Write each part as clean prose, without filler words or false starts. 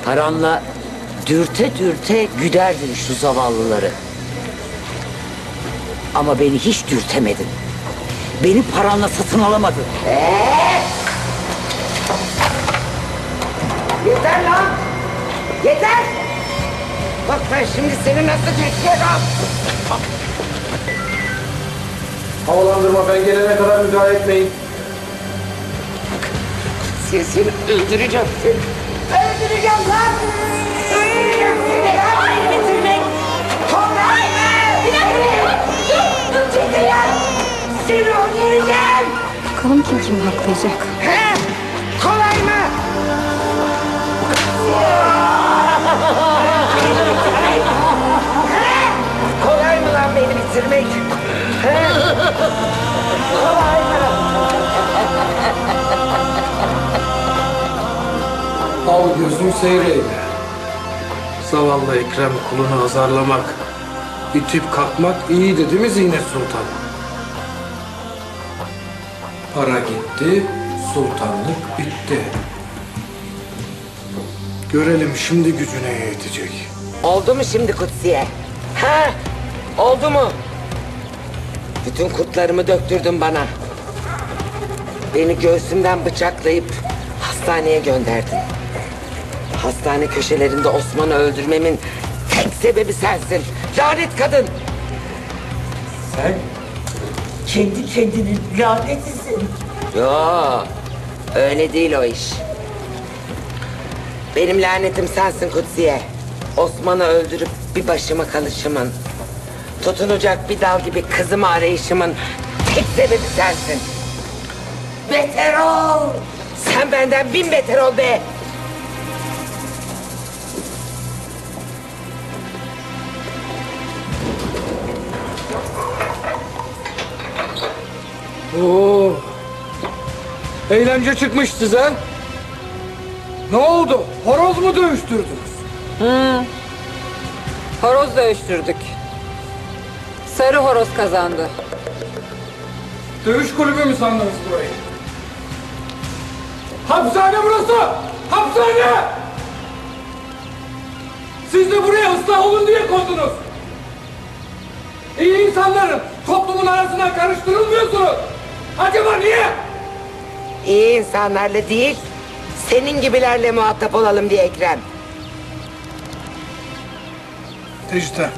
Paranla dürte dürte güderdin şu zavallıları. Ama beni hiç dürtemedin. Beni paranla satın alamadın. Yeter lan! Yeter! Bak ben şimdi seni nasıl dürtüyorum. Havalandırma, ben gelene kadar müdahale etmeyin. Seni öldüreceğim seni. Öldüreceğim lan! Öldüreceğim seni! Hayır bitirmek! Kolay mı? Bir dakika! Dur çekil lan! Seni öldüreceğim! Bakalım kim kimi haklayacak. He? Kolay mı? He? Kolay mı lan beni bitirmek? He? Kolay mı? Al gözüm seyreyle. Zavallı Ekrem kulunu azarlamak, itip kalkmak iyi dedi mi Zinet Sultan? Para gitti, sultanlık bitti. Görelim şimdi gücü neye yetecek. Oldu mu şimdi Kutsiye? Ha? Oldu mu? Bütün kurtlarımı döktürdün bana. Beni göğsümden bıçaklayıp hastaneye gönderdin. Hastane köşelerinde Osman'ı öldürmemin tek sebebi sensin. Lanet kadın. Sen kendi kendinin lanetisin. Yo, öyle değil o iş. Benim lanetim sensin Kutsiye. Osman'ı öldürüp bir başıma kalışımın, tutunacak bir dal gibi kızımı arayışımın tek sebebi sensin. Beter ol! Sen benden 1000 beter ol be! Oo. Eğlence çıkmış size. Ne oldu? Horoz mu dövüştürdünüz? Horoz dövüştürdük. Sarı horoz kazandı. Dövüş kulübü mü sandınız burayı? Hapishane burası! Hapishane! Siz de buraya ıslah olun diye koydunuz. İyi insanların toplumun arasına karıştırılmıyorsunuz. Acaba niye? İyi insanlarla değil, senin gibilerle muhatap olalım diye Ekrem. Tecrüte.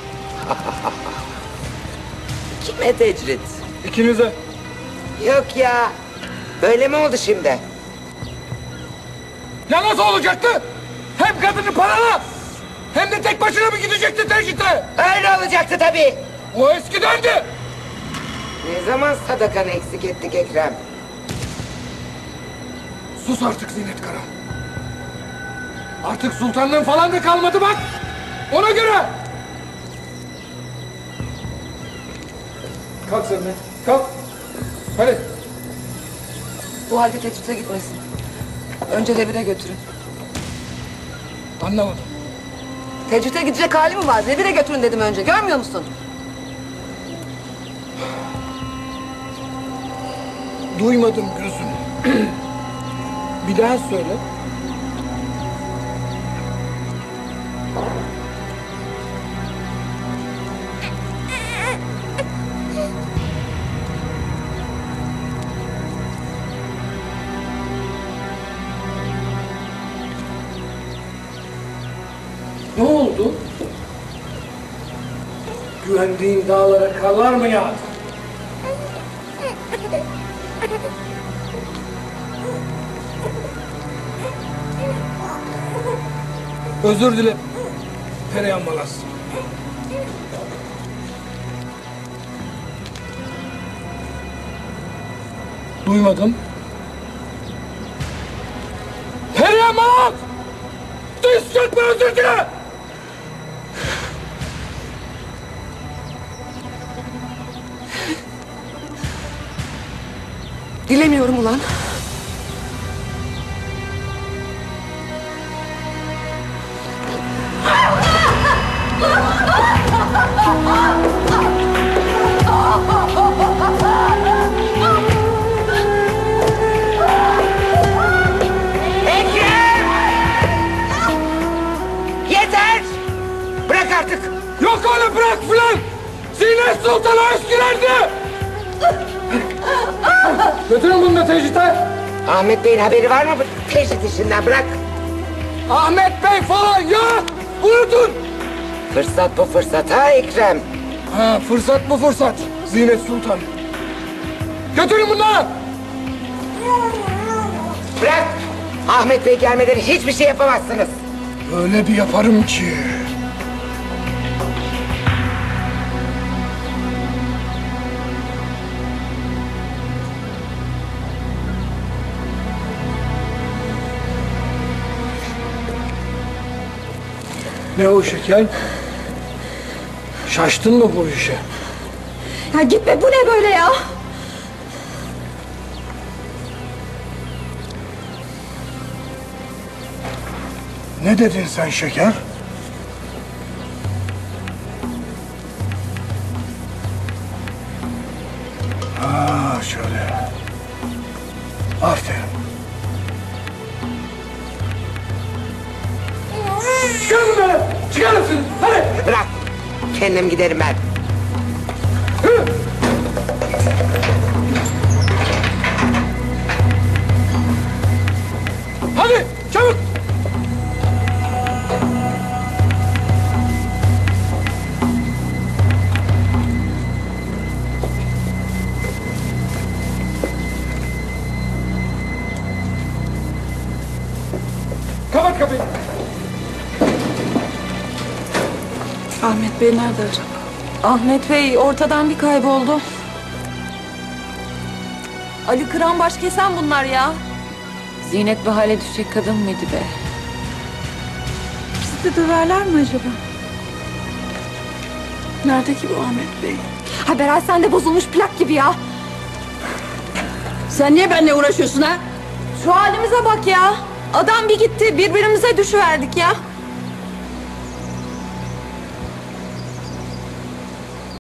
Kime tecrit? İkinize. Yok ya, böyle mi oldu şimdi? Ya nasıl olacaktı? Hem kadını parala hem de tek başına mı gidecekti tecrüte? Öyle olacaktı tabii. O eskidendi. Ne zaman sadakanı eksik ettik Ekrem? Sus artık Zinet Kara. Artık sultanlığın falan da kalmadı bak. Ona göre. Kalk sen de. Kalk. Hadi. Bu halde tecride gitmesin. Önce revire götürün. Anlamadım. Tecride gidecek hali mi var? Revire götürün dedim önce. Görmüyor musun? Duymadım gözüm. Bir daha söyle. Ne oldu? Güvendiğin dağlara karlar mı yağdı? Özür dilerim. Perihan Malas. Duymadım. Perihan Malas! Diz çökme, özür dile! Dilemiyorum ulan. Sultan eskilerdi. Götürün bunu da tecrite. Ahmet Bey'in haberi var mı bu tecrit işinden? Bırak. Ahmet Bey falan ya. Unutun. Fırsat bu fırsat ha Ekrem. Ha, fırsat bu fırsat. Zinet Sultan. Götürün bunları. Bırak. Ahmet Bey gelmeden hiçbir şey yapamazsınız. Öyle bir yaparım ki. Ne o şeker? Şaştın mı bu işe? Ya gitme, bu ne böyle ya? Ne dedin sen şeker? Ha şöyle. Aferin. Çıkarın beni! Çıkarın siz! Hadi! Bırak. Kendim giderim ben. Hadi! Çabuk! Kapat kapıyı! Ahmet Bey nerede acaba? Ahmet Bey ortadan bir kayboldu. Ali Kıran baş kesen bunlar ya. Zinet bu hale düşecek kadın mıydı be? Bizi de döverler mi acaba? Nerede ki bu Ahmet Bey? Ha Beray, sen de bozulmuş plak gibi ya. Sen niye benimle uğraşıyorsun ha? Şu halimize bak ya. Adam bir gitti, birbirimize düşüverdik ya.